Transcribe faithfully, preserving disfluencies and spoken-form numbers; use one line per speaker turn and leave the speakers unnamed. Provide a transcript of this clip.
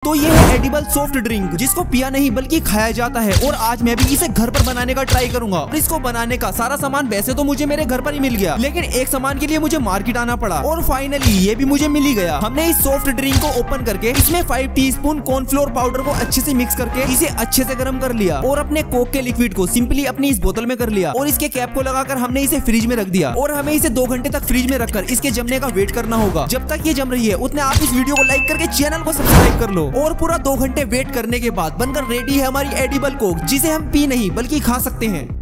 तो ये है एडिबल सॉफ्ट ड्रिंक, जिसको पिया नहीं बल्कि खाया जाता है। और आज मैं भी इसे घर पर बनाने का ट्राई करूंगा। और इसको बनाने का सारा सामान वैसे तो मुझे मेरे घर पर ही मिल गया, लेकिन एक सामान के लिए मुझे मार्केट आना पड़ा और फाइनली ये भी मुझे मिल ही गया। हमने इस सॉफ्ट ड्रिंक को ओपन करके इसमें फाइव टीस्पून कॉर्नफ्लोर पाउडर को अच्छे से मिक्स करके इसे अच्छे से गर्म कर लिया और अपने कोक के लिक्विड को सिंपली अपनी इस बोतल में कर लिया और इसके कैप को लगाकर हमने इसे फ्रिज में रख दिया। और हमें इसे दो घंटे तक फ्रिज में रखकर इसके जमने का वेट करना होगा। जब तक ये जम रही है उतने आप इस वीडियो को लाइक करके चैनल को सब्सक्राइब कर लो। और पूरा दो घंटे वेट करने के बाद बनकर रेडी है हमारी एडिबल कोक, जिसे हम पी नहीं बल्कि खा सकते हैं।